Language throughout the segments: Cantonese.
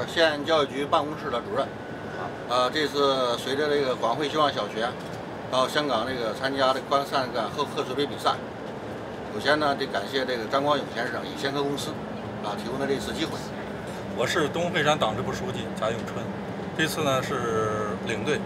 县教育局办公室的主任。这次随着这个广汇希望小学到香港参加的观赛贺岁杯比赛，首先呢得感谢这个张光勇先生以先科公司提供的这次机会。 我是东会山党支部书记贾永春，这次呢是领队，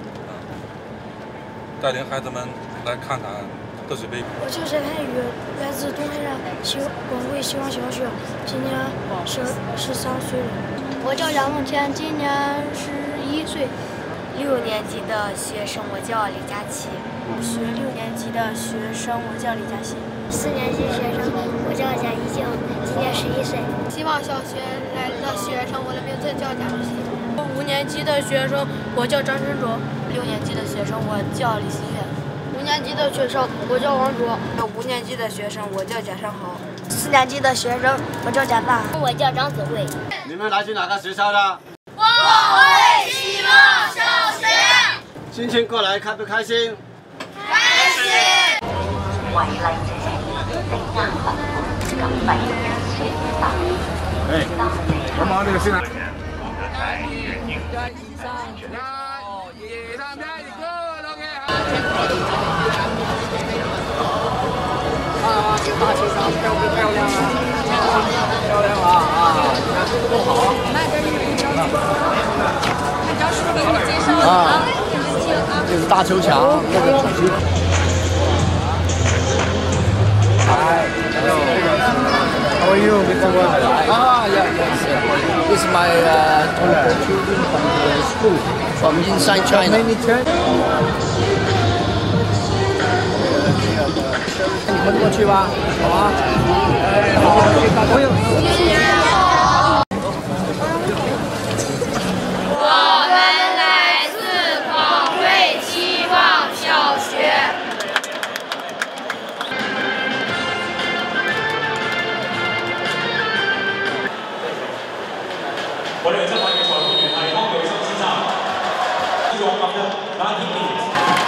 带领孩子们来看看贺岁杯。 我叫翟泰宇，来自东会山广汇希望小学，今年13岁了。 我叫杨梦天，今年11岁。 6年级的学生，我叫李佳琪。 学6年级的学生，我叫李佳欣。 4年级学生，我叫贾一静，今年11岁。 希望小学来的学生，我的名字叫贾如新。 5年级的学生，我叫张晨卓。 6年级的学生，我叫李新月。 5年级的学生，我叫王卓。 5年级的学生，我叫贾尚豪。 4年级的学生，我叫贾大。 我叫张子慧。 你们来自哪个学校的？ 广汇希望小学。 今天过来开不开心？ 開心。 哎，我忙这个事呢。大青纱漂不漂亮啊？漂亮啊！你看多好。啊，这是大球场，那个主题。How are you, Mr. Wang? Yes. This is my children from the school from inside China. 你们过去吧，好吧？哎，好，大朋友。 我们来自广汇希望小学。 我哋執法嘅裁判員係康巨生先生，用咁嘅冷天氣。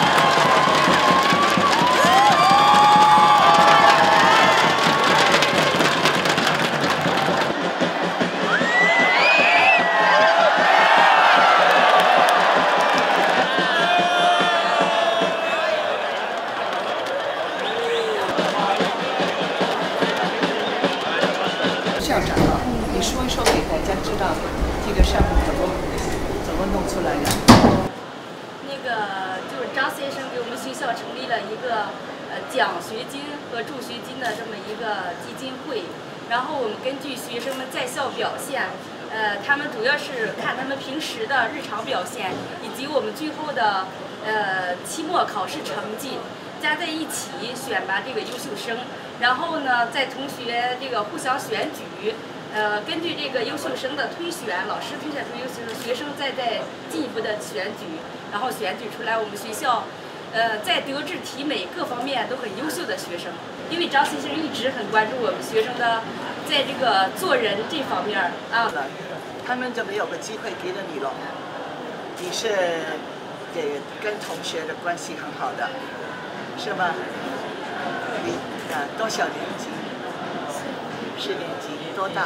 校长啊，你说一说给大家知道这个项目怎么弄出来的？ 就是张先生给我们学校成立了一个奖学金和助学金的这么一个基金会，然后我们根据学生们在校表现，他们主要是看他们平时的日常表现，以及我们最后的期末考试成绩。加在一起选拔这个优秀生，然后呢，在同学这个互相选举，根据这个优秀生的推选，老师推选出优秀生，学生再进一步的选举，然后选举出来我们学校，在德智体美各方面都很优秀的学生。因为张先生一直很关注我们学生的在这个做人这方面啊。 他们怎么有个机会给了你了？你是跟同学的关系很好的。是吗？你多少年级？4年级，多大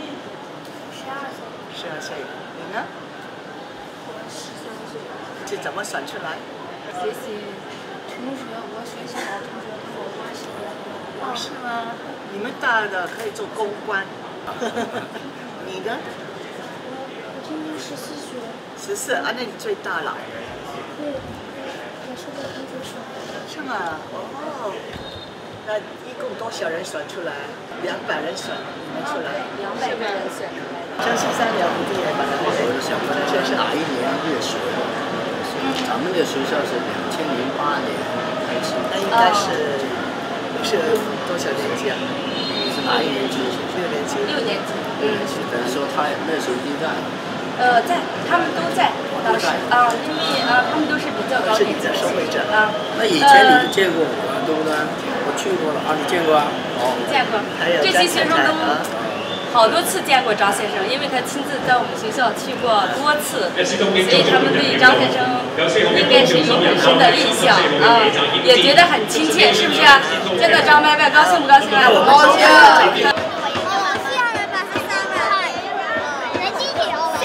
？12岁。你呢？ 我13岁。 是怎么选出来？ 学习同学，我学习好同学跟我关系很好。 是吗？你们大的可以做公关。你呢？ 我今年14岁。 14啊，那你最大了。 对，我是个研究生。 是吗？哦，那一共多少人选出来？200人选你们出来 ？200个人选出来的。 张先生了不起吧？ 我想问这是哪一年入学的？咱们的学校是2008年开始。 那应该是多少年级啊？ 是哪一年级 ？6年级。 6年级。 6年级，等于说他那时候已经在。 在，他们都在。当时因为他们都是比较高年级的学生啊。 那以前你见过我，对不对？我去过了啊，你见过啊？哦， 见过。这些学生都好多次见过张先生，因为他亲自在我们学校去过多次，所以他们对张先生应该是有很深的印象啊，也觉得很亲切，是不是啊？见到张伯伯高兴不高兴啊？ 高兴。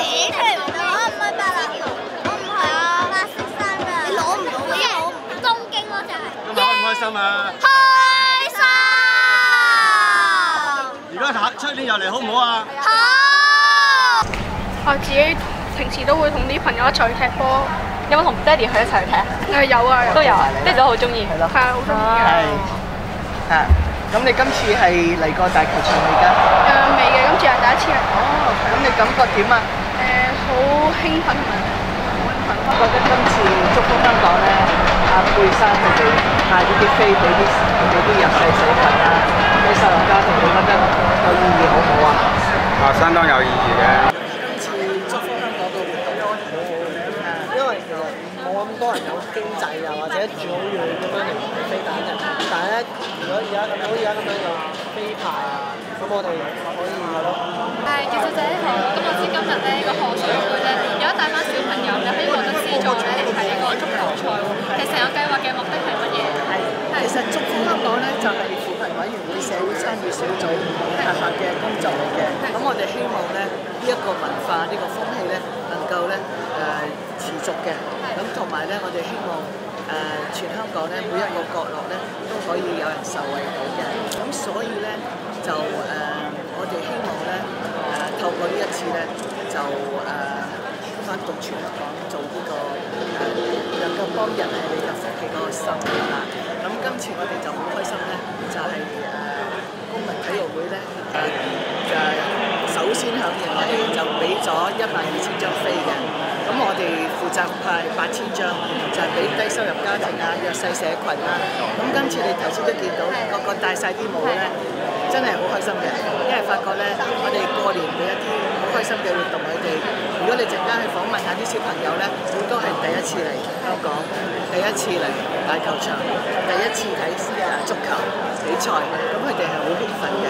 又嚟好唔好啊？ 好。 我自己平時都會同啲朋友一齊去踢波。有冇同爹哋去一齊去踢？有啊，都有啊，爹哋都好中意。係咯，係啊，好中意啊。 係。咁你今次係嚟過大球場未㗎？ 未嘅，今次係第一次嚟。 哦，咁你感覺點啊？ 好興奮同埋好興奮。 我覺得今次祝福香港咧，阿貝生佢哋派呢啲飛俾啲弱勢社群啊，俾細路家庭，你覺得有意義好唔好啊？ 相當有意義嘅。 今次祝福香港嘅活動好好，因為其實冇咁多人有經濟啊，或者住好遠咁樣嚟買飛彈嘅。但係咧，如果而家咁樣有飛牌啊，咁我哋可以咯。 其實就係今日今日咧個賀歲會咧，有一大班小朋友咧可以獲得資助咧嚟睇呢個足球賽喎。其實成個計劃嘅目的係乜嘢？ 其實祝福香港咧就係扶貧委員會社會參與小組轄下嘅工作嚟嘅。咁我哋希望咧呢一個文化呢個風氣咧能夠咧持續嘅。咁同埋咧我哋希望全香港咧每一個角落咧都可以有人受惠到嘅。咁所以咧就我哋希望咧透過呢一次咧就翻到全香港做呢個能夠幫人係你嘅福氣嗰個心啦。咁今次我哋就好開心咧，就係公民體育會咧首先響應我哋就俾咗12000張飛嘅。咁我哋負責派8000張，就係俾低收入家庭啊、弱勢社群啊。咁今次你頭先都見到個個戴晒啲帽咧，真係好開心嘅，因為發覺咧我哋過年俾一啲好開心嘅活動佢哋。如果你陣間去訪問下啲小朋友咧，好多係第一次嚟香港，第一次嚟大球場，第一次睇足球比賽，咁佢哋係好興奮嘅。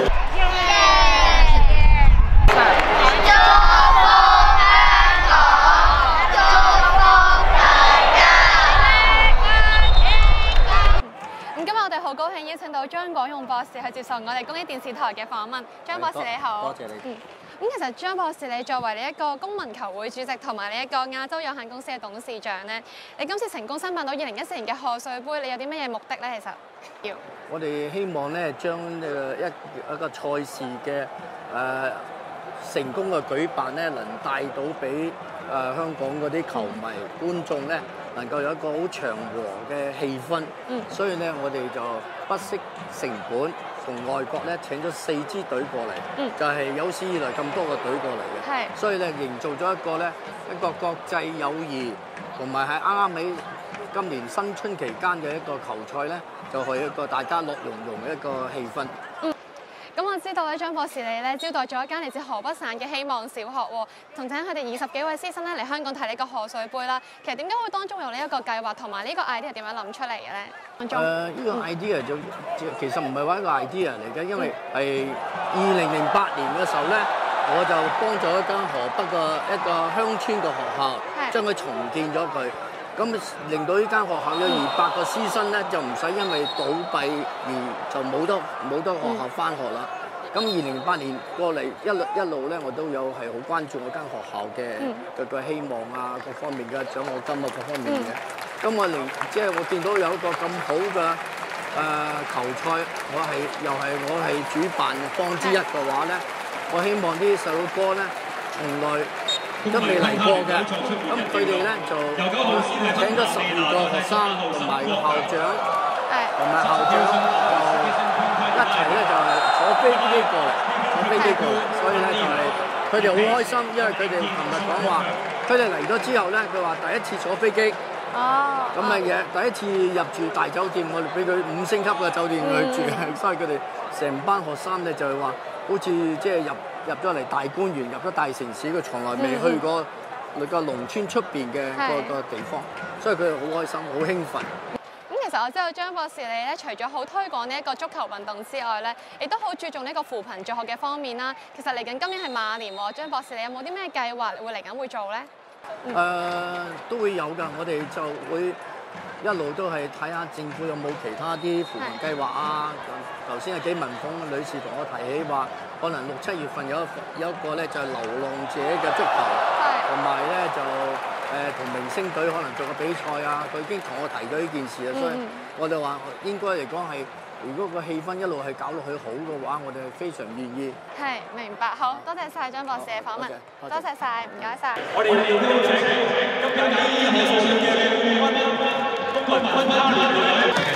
好高興邀請到張廣用博士去接受我哋公益電視台嘅訪問。張博士你好， 多謝你。 咁其實張博士你作為你一個公民球會主席同埋你一個亞洲有限公司嘅董事長咧，你今次成功申辦到2014年嘅賀歲杯，你有啲乜嘢目的咧？其實我哋希望咧將一個賽事嘅成功嘅舉辦咧，能帶到俾香港嗰啲球迷觀眾咧，能夠有一個好祥和嘅氣氛。所以咧我哋就不惜成本，從外國咧請咗4支隊過嚟，就係有史以來咁多個隊過嚟嘅。所以咧營造咗一個國際友誼，同埋係啱啱喺今年新春期間嘅一個球賽咧，就係一個大家樂融融嘅一個氣氛。 咁我知道咧，張博士你咧招待咗一間嚟自河北省嘅希望小學喎，同請佢哋20幾位師生咧嚟香港睇呢個賀歲杯啦。其實點解會當中有呢一個計劃，同埋呢個 idea 點樣諗出嚟嘅咧？ 呢個 idea 就其實唔係話一個 idea 嚟嘅，因為係2008年嘅時候咧，我就幫咗一間河北嘅一個鄉村嘅學校，將佢重建咗佢。咁令到呢間學校有200個師生咧，就唔使因為倒閉而就冇得學校返學啦。咁2008年過嚟一路咧，我都有係好關注我間學校嘅個希望啊，各方面嘅獎學金啊，各方面嘅。咁我見到有一個咁好嘅球賽，我係主辦方之一嘅話咧，我希望啲細路哥咧從來都未嚟過嘅，咁佢哋咧就請咗12個學生同埋校長，就一齊咧就係坐飛機過嚟，所以咧就係佢哋好開心，因為佢哋琴日講話，佢哋嚟咗之後咧，佢話第一次坐飛機，咁嘅嘢，第一次入住大酒店，我哋俾佢5星級嘅酒店去住，所以佢哋成班學生咧就係話，好似即係入咗嚟大觀園，入咗大城市，佢從來未去過個農村出邊嘅個地方，所以佢哋好開心，好興奮。 咁其實我知道張博士你咧，除咗好推廣呢一個足球運動之外咧，亦都好注重呢個扶貧助學嘅方面啦。其實嚟緊今年係馬年喎，張博士你有冇啲咩計劃會嚟緊會做咧？ 都會有㗎，我哋就會一路都係睇下政府有冇其他啲扶貧計劃啊。頭先係紀文鳳女士同我提起話，可能6、7月份有一個咧就係流浪者嘅足球，同埋咧就同明星隊可能做個比賽啊。佢已經同我提咗呢件事啦，所以我哋話應該嚟講係如果個氣氛一路係搞落去好嘅話，我哋非常願意。 係，明白。好多謝晒張博士嘅訪問，多謝晒，唔該晒。 我哋邀請今屆2024嘅冠軍東郡分校聯隊。